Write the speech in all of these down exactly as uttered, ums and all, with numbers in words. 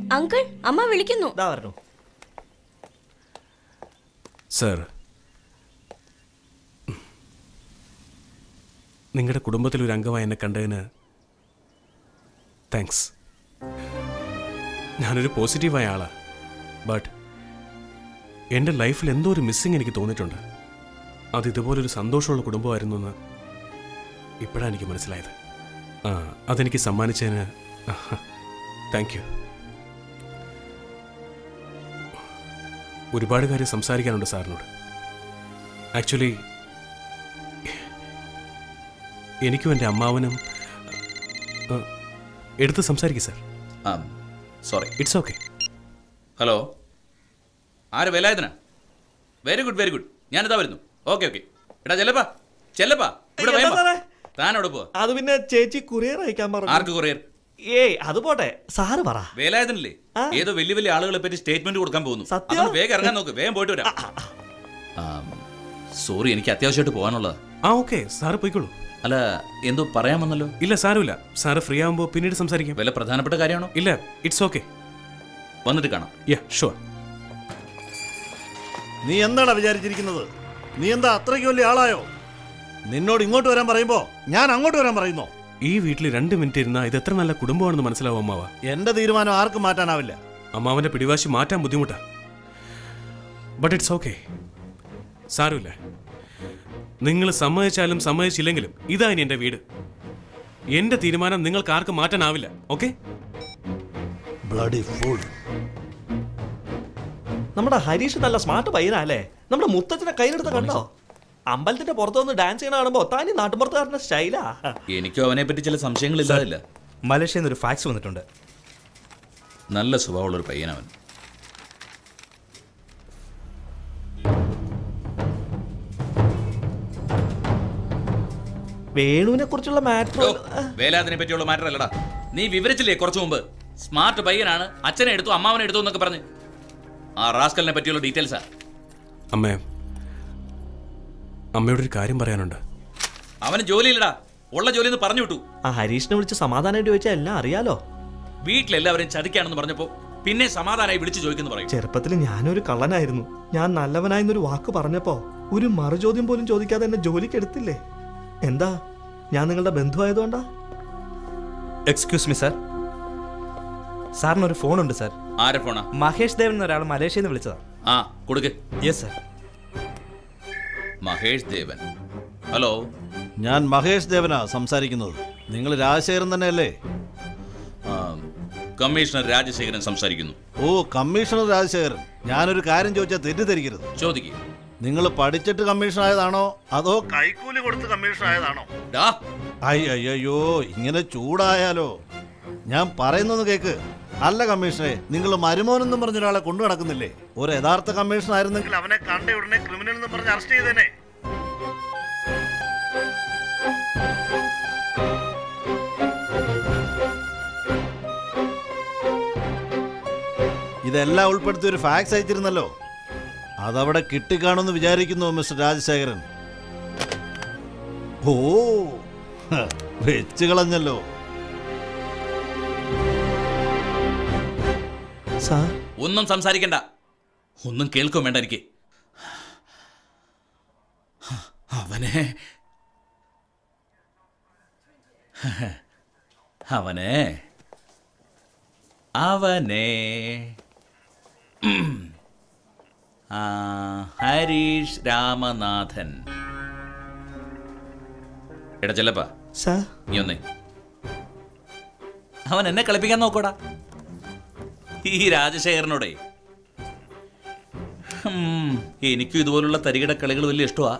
Uncle, അമ്മ വിളിക്കുന്നു. Sir, നിങ്ങളുടെ കുടുംബത്തിലൊരു അംഗമായി എന്നെ കണ്ടതിന് താങ്ക്സ്. ഞാനൊരു പോസിറ്റീവായ ആളാണ്. ബട്ട് എൻ്റെ ലൈഫിൽ എന്തോ ഒരു മിസ്സിങ് എനിക്ക് തോന്നിയിട്ടുണ്ട്. അത് ഇതുപോലൊരു സന്തോഷമുള്ള കുടുംബമായിരുന്നു എന്ന് ഇപ്പോഴാണ് എനിക്ക് മനസ്സിലായത്. ആ അതെനിക്ക് സമ്മാനിച്ചതിന് താങ്ക് യു. ഒരുപാട് കാര്യം സംസാരിക്കാനുണ്ട് സാറിനോട്. ആക്ച്വലി എനിക്കും എൻ്റെ അമ്മാവനും എടുത്ത് സംസാരിക്കും sir. Sorry, it's okay. Hello, ആര്? വേലായുധനാ? വെരി ഗുഡ് വെരി ഗുഡ്, ഞാനിതാ വരുന്നു. Okay okay. എടാ ചെല്ലപ്പാ ചെല്ലപ്പാ, ഇവിടെ താനോട് പോവാ. അത് പിന്നെ ചേച്ചി കൊറിയർ അയക്കാൻ പറഞ്ഞു. ആർക്ക് കൊറിയർ? ഏയ് അത് പോട്ടെ, സാറ് പറ. വേലായുധനല്ലേ? ഏതോ വലിയ വലിയ ആളുകളെ പറ്റി സ്റ്റേറ്റ്മെന്റ് കൊടുക്കാൻ പോകുന്നു. അതൊന്ന് വേഗം ഇറങ്ങാൻ നോക്ക്, വേഗം പോയിട്ട് വരാം. സോറി, എനിക്ക് അത്യാവശ്യമായിട്ട് പോകാനുള്ളതാ. ആ ഓക്കെ, സാറ് പോയിക്കോളൂ. അല്ല, എന്തോ പറയാമെന്നല്ലോ? ഇല്ല സാരമില്ല, സാറ് ഫ്രീ ആകുമ്പോൾ പിന്നീട് സംസാരിക്കാം. വല്ല പ്രധാനപ്പെട്ട കാര്യമാണോ? ഇല്ല, ഇറ്റ്സ് ഓക്കെ. വന്നിട്ട് കാണാം. Yeah sure. നീ എന്താണ് വിചാരിച്ചിരിക്കുന്നത്? നീ എന്താ അത്രയ്ക്ക് വലിയ ആളായോ? നിന്നോട് ഇങ്ങോട്ട് വരാൻ പറയുമ്പോ ഞാൻ അങ്ങോട്ട് വരാൻ പറയുന്നോ? ഈ വീട്ടിൽ രണ്ട് മിനിറ്റ് ഇരുന്നാ ഇത് എത്ര നല്ല കുടുംബമാണെന്ന് മനസ്സിലാവും അമ്മാവ. എന്റെ തീരുമാനം ആർക്കും മാറ്റാനാവില്ല. അമ്മാവന്റെ പിടിവാശി മാറ്റാൻ ബുദ്ധിമുട്ടാ. ബട്ട് ഇറ്റ്സ് ഓക്കെ, സാരമില്ല. നിങ്ങൾ സമ്മതിച്ചാലും സമ്മതിച്ചില്ലെങ്കിലും ഇതാ ഇനി എന്റെ വീട്. എന്റെ തീരുമാനം നിങ്ങൾക്ക് ആർക്കും മാറ്റാനാവില്ല. ഓക്കെ? നമ്മുടെ ഹരീഷ് നല്ല സ്മാർട്ട് പയ്യനല്ലേ? നമ്മുടെ മുത്തച്ഛനെ കയ്യിലെടുത്ത് കണ്ടോ? അമ്പലത്തിന്റെ പുറത്തു വന്ന് ഡാൻസ് ചെയ്യണ കാണുമ്പോ താനി നാട്ടുമ്പുറത്തുകാരന്റെ സ്റ്റൈലാ. എനിക്കും അവനെ പറ്റി ചില സംശയങ്ങളില്ലാതില്ല. മലേഷ്യയിൽ നിന്ന് ഒരു ഫാക്സ് വന്നിട്ടുണ്ട്. നല്ല സ്വഭാവമുള്ളൊരു പയ്യനവൻ. വേണുവിനെ കുറിച്ചുള്ള മാറ്റർ. വേലാതിനെ പറ്റിയുള്ള മാറ്റർ അല്ലടാ. നീ വിവരിച്ചില്ലേ കുറച്ചു മുമ്പ്? സ്മാർട്ട് പയ്യനാണ്, അച്ഛനെ എടുത്തു അമ്മാവനെ എടുത്തു എന്നൊക്കെ പറഞ്ഞ്. ആ റാസ്കലിനെ പറ്റിയുള്ള ഡീറ്റെയിൽസാ. അമ്മേ, അമ്മയോടൊരു കാര്യം പറയാനുണ്ട്. അവന് ജോലിയില്ലടാ, ഉള്ള ജോലി എന്ന് പറഞ്ഞു വിട്ടു. ആ ഹരീഷിനെ വിളിച്ച് സമാധാനമായിട്ട് ചോദിച്ചാൽ എല്ലാം അറിയാലോ. വീട്ടിലെല്ലാവരും ചതിക്കാണെന്ന് പറഞ്ഞപ്പോ പിന്നെ സമാധാനമായി വിളിച്ചു ചോദിക്കുന്നു പറയും. ചെറുപ്പത്തിൽ ഞാനൊരു കള്ളനായിരുന്നു. ഞാൻ നല്ലവനായെന്നൊരു വാക്ക് പറഞ്ഞപ്പോ ഒരു മറുചോദ്യം പോലും ചോദിക്കാതെ എന്നെ ജോലിക്ക് എടുത്തില്ലേ? എന്താ, ഞാൻ നിങ്ങളുടെ ബന്ധുവായതുകൊണ്ടാ? എക്സ്ക്യൂസ് മീ സാർ, സാറിനൊരു ഫോണുണ്ട് സാർ. ആരെ ഫോണാ? മഹേഷ് ദേവൻ എന്നൊരാൾ മലേഷ്യയിൽ നിന്ന് വിളിച്ചതാ. ആ കൊടുക്ക്. Yes sir. Mahesh Devan. Hello, ഞാൻ മഹേഷ് ദേവനാ സംസാരിക്കുന്നത്. നിങ്ങൾ രാജശേഖരൻ തന്നെയല്ലേ? കമ്മീഷണർ രാജശേഖരൻ സംസാരിക്കുന്നു. ഓ, കമ്മീഷണർ രാജശേഖരൻ. ഞാനൊരു കാര്യം ചോദിച്ചാൽ തെറ്റിദ്ധരിക്കരുത്. ചോദിക്കുക. നിങ്ങൾ പഠിച്ചിട്ട് കമ്മീഷൻ ആയതാണോ അതോ കൈക്കൂലി കൊടുത്ത് കമ്മീഷൻ ആയതാണോ? അയ്യോ, ഇങ്ങനെ ചൂടായാലോ? ഞാൻ പറയുന്നൊന്ന് കേക്ക്. അല്ല കമ്മീഷണറെ, നിങ്ങൾ മരുമോനെന്നും പറഞ്ഞ ഒരാളെ കൊണ്ടു നടക്കുന്നില്ലേ? ഒരു യഥാർത്ഥ കമ്മീഷൻ ആയിരുന്നെങ്കിൽ അവനെ കണ്ട ഉടനെ ക്രിമിനൽ എന്ന് പറഞ്ഞ് അറസ്റ്റ് ചെയ്തേനെ. ഇതെല്ലാം ഉൾപ്പെടുത്തി ഒരു ഫാക്സ് അയച്ചിരുന്നല്ലോ. അതവിടെ കിട്ടിക്കാണുമെന്ന് വിചാരിക്കുന്നു മിസ്റ്റർ രാജശേഖരൻ. ഓ, വെച്ച് കളഞ്ഞല്ലോ. ഒന്നും സംസാരിക്കണ്ട, ഒന്നും കേൾക്കും വേണ്ട എനിക്ക്. അവനെ അവനെ അവനെ ഹരീഷ് രാമനാഥൻ. എടാ ചെല്ലപ്പാ, നീ ഒന്നേ. അവൻ എന്നെ കളിപ്പിക്കാൻ നോക്കോടാ ഈ രാജശേഖരനോടെ. എനിക്കും ഇതുപോലുള്ള തരികിട കളികൾ വലിയ ഇഷ്ടമാ.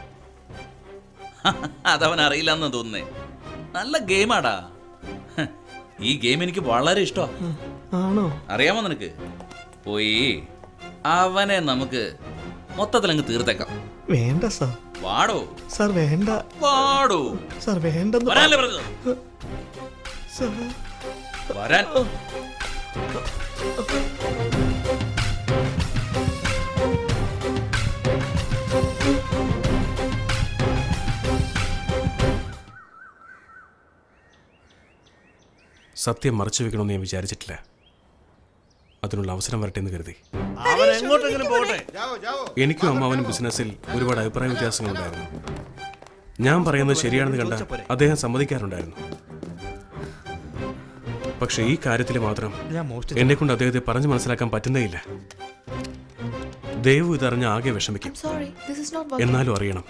അതവൻ അറിയില്ലെന്ന് തോന്നുന്നേ. നല്ല ഗെയിമാടാ ഈ ഗെയിം. എനിക്ക് വളരെ ഇഷ്ടമാ. അറിയാമോ നിനക്ക്? പോയി അവനെ നമുക്ക് മൊത്തത്തിൽ അങ്ങ് തീർത്തേക്കാം. വേണ്ട സാർ. വാടോ സാർ, വേണ്ട. വാടോ സാർ, വേണ്ടെന്ന് വരാനല്ലേ പറഞ്ഞത്? വരാൻ. സത്യം മറച്ചു വെക്കണമെന്ന് ഞാൻ വിചാരിച്ചിട്ടില്ല. അതിനുള്ള അവസരം വരട്ടെ എന്ന് കരുതി. അവൻ എങ്ങോട്ടെങ്കിലും പോകട്ടെ. എനിക്കും അമ്മാവനും ബിസിനസ്സിൽ ഒരുപാട് അഭിപ്രായ വ്യത്യാസങ്ങളുണ്ടായിരുന്നു. ഞാൻ പറയുന്നത് ശരിയാണെന്ന് കണ്ട അദ്ദേഹം സമ്മതിക്കാറുണ്ടായിരുന്നു. പക്ഷെ ഈ കാര്യത്തിൽ മാത്രം എന്നെ കൊണ്ട് അദ്ദേഹത്തെ പറഞ്ഞു മനസ്സിലാക്കാൻ പറ്റുന്നേയില്ല. ദേവു ഇതറിഞ്ഞ ആകെ വിഷമിക്കും. എന്നാലും അറിയണം.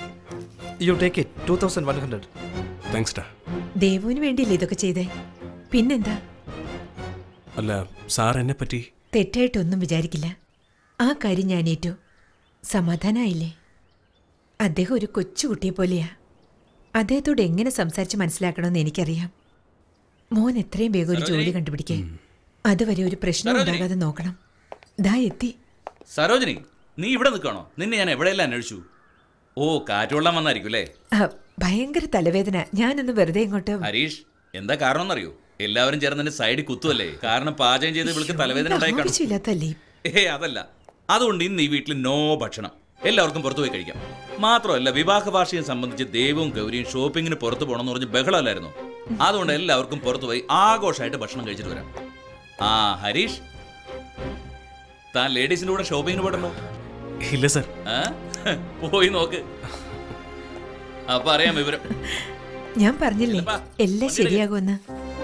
താങ്ക്സ് ഡാ. ദേവുവിന് വേണ്ടിയില്ലേ ഇതൊക്കെ ചെയ്തേ? പിന്നെന്താ? അല്ല, സാർ എന്നെ പറ്റി തെറ്റായിട്ടൊന്നും വിചാരിക്കില്ല. ആ കാര്യം ഞാൻ ഏറ്റു. സമാധാനായില്ലേ? അദ്ദേഹം ഒരു കൊച്ചുകുട്ടിയെ പോലെയാ. അദ്ദേഹത്തോട് എങ്ങനെ സംസാരിച്ച് മനസ്സിലാക്കണമെന്ന് എനിക്കറിയാം. മോൻ എത്രയും വേഗം ഒരു ജോലി കണ്ടുപിടിക്കേ. അതുവരെ ഒരു പ്രശ്നം ഉണ്ടാകാതെ നോക്കണം. ദാ എത്തി. സരോജിനി, നീ ഇവിടെ നിൽക്കണോ? നിന്നെ ഞാൻ എവിടെയെല്ലാം അന്വേഷിച്ചു. ഓ, കാറ്റുകൊള്ളാൻ വന്നായിരിക്കും അല്ലേ? ഭയങ്കര തലവേദന. ഞാനൊന്ന് വെറുതെ ഇങ്ങോട്ട്. ഹരീഷ്, എന്താ കാരണം എന്നറിയോ? എല്ലാവരും ചേർന്ന് എന്റെ സൈഡിൽ കുത്തുവല്ലേ. കാരണം പാചകം ചെയ്ത് വിളിക്ക് തലവേദന ഉണ്ടായിക്കാണല്ലേ. ഏ അതല്ല, അതുകൊണ്ട് ഇന്ന് ഈ വീട്ടിൽ നോ ഭക്ഷണം. എല്ലാവർക്കും പുറത്തു പോയി കഴിക്കാം. മാത്രമല്ല, വിവാഹ വാർഷികം സംബന്ധിച്ച് ദേവും ഗൗരിയും ഷോപ്പിങ്ങിന് പുറത്തു പോകണമെന്ന് പറഞ്ഞ് ബഹളമല്ലായിരുന്നു. അതുകൊണ്ട് എല്ലാവർക്കും പുറത്തു പോയി ആഘോഷമായിട്ട് ഭക്ഷണം കഴിച്ചിട്ട് വരാം. ആ ഹരീഷ്, താൻ ലേഡീസിന്റെ കൂടെ ഷോപ്പിങ്ങിന് പോയിട്ടുണ്ടോ? ഇല്ല സർ. പോയി നോക്ക്, അപ്പൊ അറിയാം വിവരം. ഞാൻ പറഞ്ഞില്ലേ എല്ലാം ശരിയാകുമെന്ന്.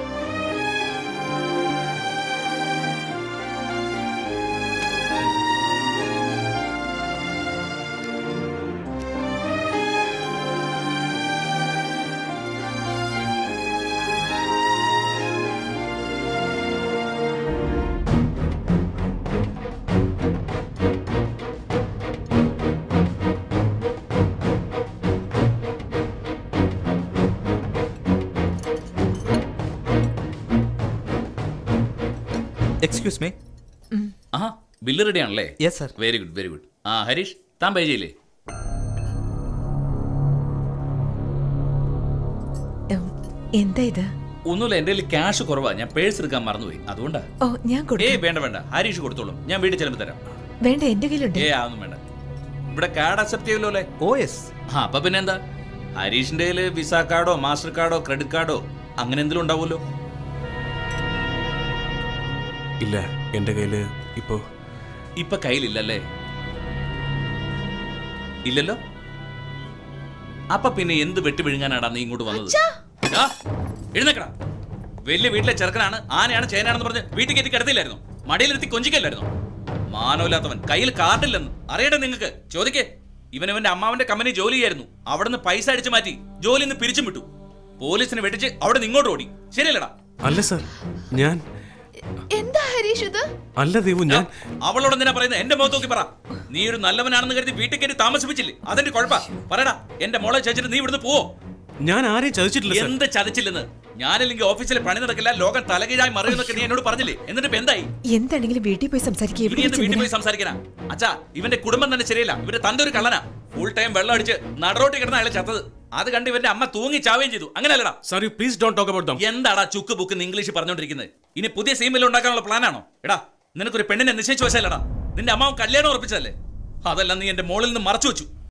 Excuse me. ആ ബില്ല് റെഡി ആണല്ലേ? Yes sir. Very good very good. ആ ഹരീഷ്, താൻ പേ ചെയ്യില്ലേ? എന്താ ഇത്? ഒന്നുമില്ല, എന്റെ കയ്യിൽ ക്യാഷ് കുറവാ. ഞാൻ പേഴ്സ് എടുക്കാൻ മറന്നുപോയി, അതുകൊണ്ടാ. ഓ, ഞാൻ ഏയ് വേണ്ട വേണ്ട, ഹരീഷ് കൊടുത്തോളും. ഞാൻ വീട്ടിൽ ചെല്ലുമ്പോൾ തരാം. വേണ്ട, എന്റെ കയ്യിലുണ്ട്. ഏ അതൊന്നും വേണ്ട. ഇവിടെ കാർഡ് അക്സെപ്റ്റ് ചെയ്യുമല്ലോ അല്ലേ? ഓ യെസ്. ആ അപ്പൊ പിന്നെ എന്താ, ഹരീഷിന്റെ കയ്യിൽ വിസ കാർഡോ മാസ്റ്റർ കാർഡോ ക്രെഡിറ്റ് കാർഡോ അങ്ങനെ എന്തെങ്കിലും ഉണ്ടാവുമല്ലോ? ഇല്ല, എന്റെ കയ്യില് ഇപ്പോ ഇപ്പൊ കയ്യിലില്ലല്ലേ? ഇല്ലല്ലോ. അപ്പൊ പിന്നെ എന്ത് വെട്ടി വിഴുങ്ങാനാടാ നീ ഇങ്ങോട്ട് വന്നത്? എഴുന്നേക്കടാ. വലിയ വീട്ടിലെ ചെറുക്കനാണ്, ആനയാണ് ചേനാണെന്ന് പറഞ്ഞ് വീട്ടിൽ കയറ്റി കിടത്തില്ലായിരുന്നു? മടിയിലിരുത്തി കൊഞ്ചിക്കല്ലായിരുന്നു? മാനമില്ലാത്തവൻ, കയ്യിൽ കാർഡില്ലെന്ന് അറിയട്ടെ നിങ്ങൾക്ക്. ചോദിക്കേ. ഇവൻ ഇവന്റെ അമ്മാവന്റെ കമ്പനി ജോലി ചെയ്യായിരുന്നു. അവിടെ നിന്ന് പൈസ അടിച്ചു മാറ്റി ജോലി നിന്ന് പിരിച്ചും വിട്ടു. പോലീസിനെ വെട്ടിച്ച് അവിടെ നിന്ന് ഇങ്ങോട്ട് ഓടി. ശരിയല്ലടാ? അല്ല സർ, ഞാൻ എന്താ ഹരീഷ് ഇത്? അല്ല ദേവു, ഞാൻ അവളോട് എന്തിനാ പറയുന്നത്? എന്റെ മുഖത്ത് നോക്കി പറ. നീ ഒരു നല്ലവനാണെന്ന് കരുതി വീട്ടിൽ കയറി താമസിപ്പിച്ചില്ലേ? അതെന്റെ കുഴപ്പാ. പറയടാ, എന്റെ മോളെ ചതിച്ചിട്ട് നീ ഇവിടുന്ന് പോവോ? ഞാൻ ആരെയും ചതിച്ചിട്ടില്ല. എന്ത് ചതിച്ചില്ലെന്ന്? ഞാനില്ലെങ്കിൽ ഓഫീസിലെ പണി നടക്കില്ല, ലോകം തലകീഴായി മറിയുന്നൊക്കെ നീ എന്നോട് പറഞ്ഞില്ലേ? എന്നിട്ട് ഇപ്പൊ എന്തായി? എന്താണെങ്കിലും വീട്ടിൽ പോയി സംസാരിക്കുക. വീട്ടിൽ പോയി സംസാരിക്കാനാ? അച്ഛാ, ഇവന്റെ കുടുംബം തന്നെ ശരിയല്ല. ഇവന്റെ തന്റെ ഒരു കള്ളനാ. ഫുൾ ടൈം വെള്ളം അടിച്ച് നടറോട്ടി കിടന്ന അയാളെ ചത്തത്. അത് കണ്ട് ഇവന്റെ അമ്മ തൂങ്ങി ചാവുകയും ചെയ്തു. അങ്ങനെയല്ലടാ? Sorry, please don't talk about them. എന്താടാ ചുക്ക് ബുക്ക് ഇംഗ്ലീഷ് പറഞ്ഞോണ്ടിരിക്കുന്നത്? ഇനി പുതിയ സീമിൽ ഉണ്ടാക്കാനുള്ള പ്ലാനാണോ? എടാ, നിനക്കൊരു പെണ്ണിനെ നിശ്ചയിച്ചു വെച്ചല്ലടാ? നിന്റെ അമ്മാവൻ കല്യാണം ഉറപ്പിച്ചതല്ലേ? അതെല്ലാം നീ എന്റെ മോളിൽ നിന്ന് മറച്ചു വെച്ചു.